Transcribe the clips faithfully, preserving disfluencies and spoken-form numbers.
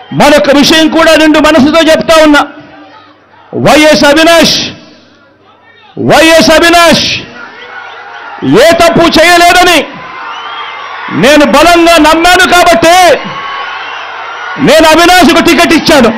మరొక విషయం కూడా నిండు మనసుతో చెప్తా ఉన్నా. వైఎస్ అవినాష్ వైఎస్ అవినాష్ ఏ తప్పు చేయలేదని నేను బలంగా నమ్మాను కాబట్టి నేను అవినాష్కు టికెట్ ఇచ్చాను.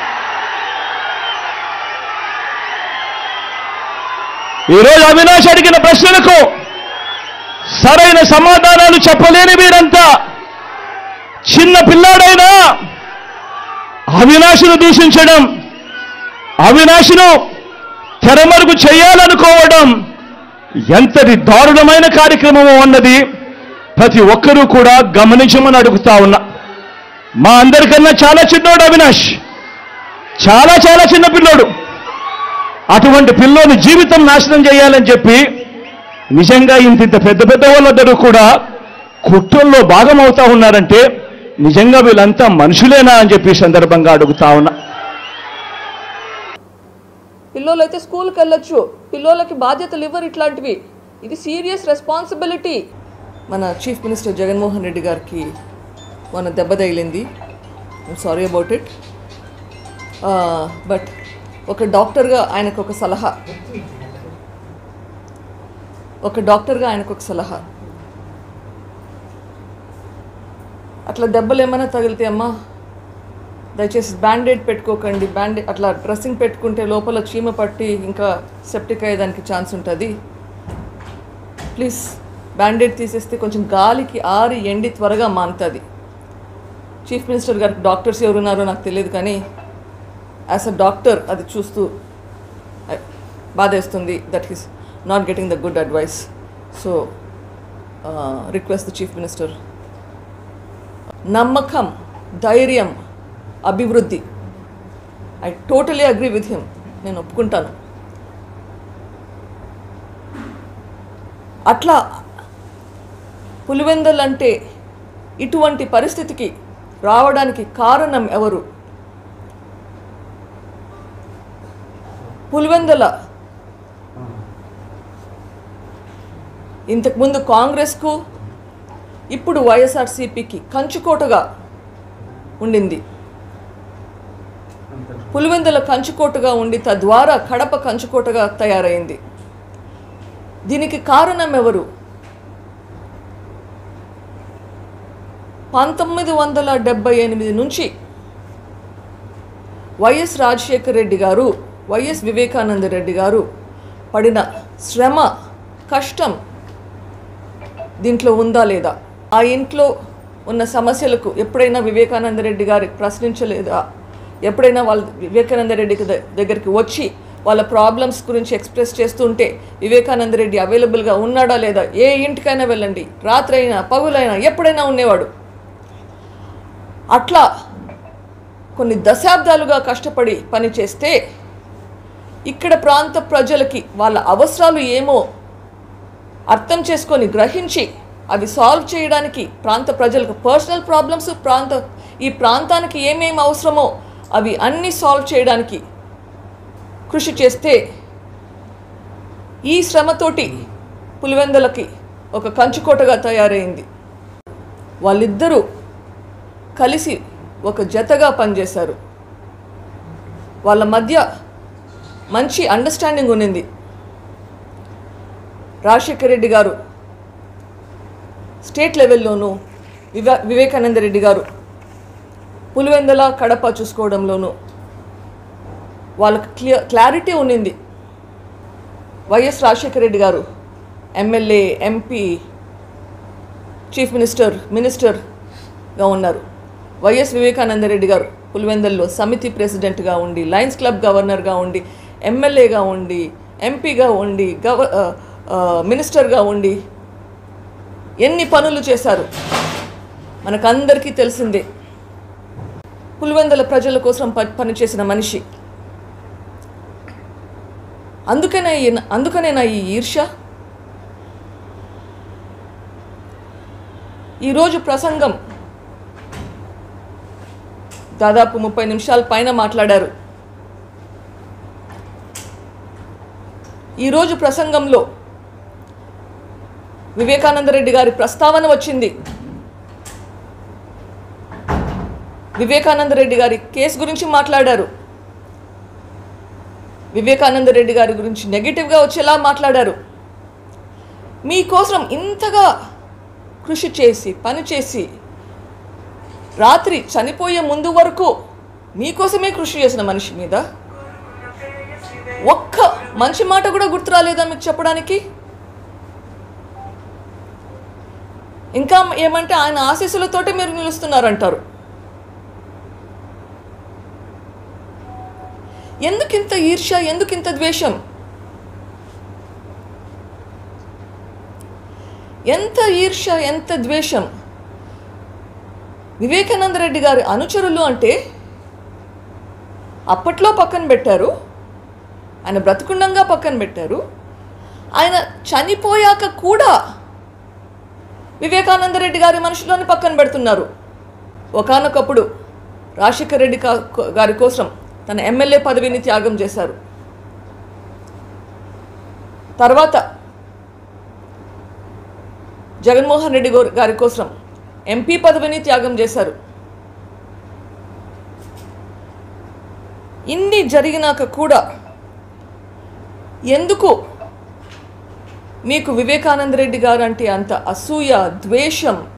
ఈరోజు అవినాష్ అడిగిన ప్రశ్నలకు సరైన సమాధానాలు చెప్పలేని వీరంతా చిన్న పిల్లాడైనా అవినాష్ను దూషించడం, అవినాష్ను తెరమరుగు చేయాలనుకోవడం ఎంతటి దారుణమైన కార్యక్రమం అన్నది ప్రతి ఒక్కరూ కూడా గమనించమని అడుగుతా ఉన్నా. మా అందరికన్నా చాలా చిన్నోడు అవినాష్, చాలా చాలా చిన్న పిల్లోడు. అటువంటి పిల్లోని జీవితం నాశనం చేయాలని చెప్పి నిజంగా ఇంత ఇంత పెద్ద పెద్ద వాళ్ళందరూ కూడా కుట్రల్లో భాగం అవుతా ఉన్నారంటే నిజంగా వీళ్ళంతా మనుషులేనా అని చెప్పి సందర్భంగా అడుగుతా ఉన్నా. పిల్లోలు అయితే స్కూల్కి వెళ్ళొచ్చు, పిల్లోలకి బాధ్యతలు ఇవ్వరు. ఇట్లాంటివి ఇది సీరియస్ రెస్పాన్సిబిలిటీ. మన చీఫ్ మినిస్టర్ జగన్మోహన్ రెడ్డి గారికి మన దెబ్బ తగిలింది. I'm sorry about it. But ఒక డాక్టర్గా ఆయనకు ఒక సలహా ఒక డాక్టర్గా ఆయనకు ఒక సలహా అట్లా దెబ్బలు ఏమైనా తగిలితే అమ్మా దయచేసి బ్యాండేడ్ పెట్టుకోకండి. బ్యాండేడ్ అట్లా డ్రెస్సింగ్ పెట్టుకుంటే లోపల చీమ పట్టి ఇంకా సెప్టిక్ అయ్యేదానికి ఛాన్స్ ఉంటుంది. ప్లీజ్ బ్యాండేడ్ తీసేస్తే కొంచెం గాలికి ఆరి ఎండి త్వరగా మానుతుంది. చీఫ్ మినిస్టర్ గారికి డాక్టర్స్ ఎవరున్నారో నాకు తెలియదు, కానీ యాజ్ అ డాక్టర్ అది చూస్తూ బాధేస్తుంది that is not getting the good advice. So request the chief minister, నమ్మకం, ధైర్యం, అభివృద్ధి. I totally agree with him, నేను ఒప్పుకుంటాను. అట్లా పులివెందల్ అంటే ఇటువంటి పరిస్థితికి రావడానికి కారణం ఎవరు? పులివెందల ఇంతకుముందు కాంగ్రెస్కు ఇప్పుడు వైఎస్ఆర్సీపీకి కంచుకోటగా ఉండింది. పులివెందుల కంచుకోటగా ఉండి తద్వారా కడప కంచుకోటగా తయారైంది. దీనికి కారణం ఎవరు? పంతొమ్మిది వందల డెబ్బై ఎనిమిది నుంచి వైఎస్ రాజశేఖర రెడ్డి గారు, వైఎస్ వివేకానంద రెడ్డి గారు పడిన శ్రమ, కష్టం దీంట్లో ఉందా లేదా? ఆ ఇంట్లో ఉన్న సమస్యలకు ఎప్పుడైనా వివేకానంద రెడ్డి గారి ప్రశ్నించలేదా? ఎప్పుడైనా వాళ్ళ వివేకానంద రెడ్డి దగ్గరికి వచ్చి వాళ్ళ ప్రాబ్లమ్స్ గురించి ఎక్స్ప్రెస్ చేస్తుంటే వివేకానంద రెడ్డి అవైలబుల్గా ఉన్నాడా లేదా? ఏ ఇంటికైనా వెళ్ళండి, రాత్రి అయినా పగులైనా ఎప్పుడైనా ఉండేవాడు. అట్లా కొన్ని దశాబ్దాలుగా కష్టపడి పనిచేస్తే ఇక్కడ ప్రాంత ప్రజలకి వాళ్ళ అవసరాలు ఏమో అర్థం చేసుకొని గ్రహించి అవి సాల్వ్ చేయడానికి ప్రాంత ప్రజలకు పర్సనల్ ప్రాబ్లమ్స్, ప్రాంత ఈ ప్రాంతానికి ఏమేమి అవసరమో అవి అన్నీ సాల్వ్ చేయడానికి కృషి చేస్తే ఈ శ్రమతోటి పులివెందులకి ఒక కంచుకోటగా తయారైంది. వాళ్ళిద్దరూ కలిసి ఒక జతగా పనిచేశారు. వాళ్ళ మధ్య మంచి అండర్స్టాండింగ్ ఉన్నింది. రాజశేఖర రెడ్డి గారు స్టేట్ లెవెల్లోనూ వివే వివేకానంద రెడ్డి గారు పులివెందుల కడప చూసుకోవడంలోనూ వాళ్ళకి క్లియర్ క్లారిటీ ఉన్నింది. వైఎస్ రాజశేఖర రెడ్డి గారు ఎమ్మెల్యే, ఎంపీ, చీఫ్ మినిస్టర్, మినిస్టర్గా ఉన్నారు. వైఎస్ వివేకానంద రెడ్డి గారు పులివెందుల్లో సమితి ప్రెసిడెంట్గా ఉండి, లయన్స్ క్లబ్ గవర్నర్గా ఉండి, ఎమ్మెల్యేగా ఉండి, ఎంపీగా ఉండి, గవ మినిస్టర్గా ఉండి ఎన్ని పనులు చేశారు మనకందరికీ తెలిసిందే. పులివెందుల ప్రజల కోసం పనిచేసిన మనిషి. అందుకనే అందుకనేనా ఈ ఈర్ష్య? ఈరోజు ప్రసంగం దాదాపు ముప్పై నిమిషాల పైన మాట్లాడారు. ఈరోజు ప్రసంగంలో వివేకానంద రెడ్డి గారి ప్రస్తావన వచ్చింది. వివేకానంద రెడ్డి గారి కేసు గురించి మాట్లాడారు. వివేకానంద రెడ్డి గారి గురించి నెగిటివ్గా వచ్చేలా మాట్లాడారు. మీకోసం ఇంతగా కృషి చేసి పనిచేసి రాత్రి చనిపోయే ముందు వరకు మీకోసమే కృషి చేసిన మనిషి మీద ఒక్క మంచి మాట కూడా గుర్తు రాలేదా మీకు చెప్పడానికి? ఇంకా ఏమంటే ఆయన ఆశీస్సులతోటే మీరు నిలుస్తున్నారంటారు. ఎందుకింత ఈర్ష్య, ఎందుకింత ద్వేషం? ఎంత ఈర్ష్య, ఎంత ద్వేషం! వివేకానంద రెడ్డి గారి అనుచరులు అంటే అప్పట్లో పక్కన పెట్టారు, ఆయన బ్రతుకుండంగా పక్కన పెట్టారు, ఆయన చనిపోయాక కూడా వివేకానంద రెడ్డి గారి మనుషులని పక్కన పెడుతున్నారు. ఒకానొకప్పుడు రాజశేఖర్ రెడ్డి గారి కోసం తన ఎమ్మెల్యే పదవిని త్యాగం చేశారు. తర్వాత జగన్మోహన్ రెడ్డి గారి కోసం ఎంపీ పదవిని త్యాగం చేశారు. ఇన్ని జరిగినాక కూడా ఎందుకు మీకు వివేకానంద రెడ్డి గారు అంటే అంత అసూయ, ద్వేషం?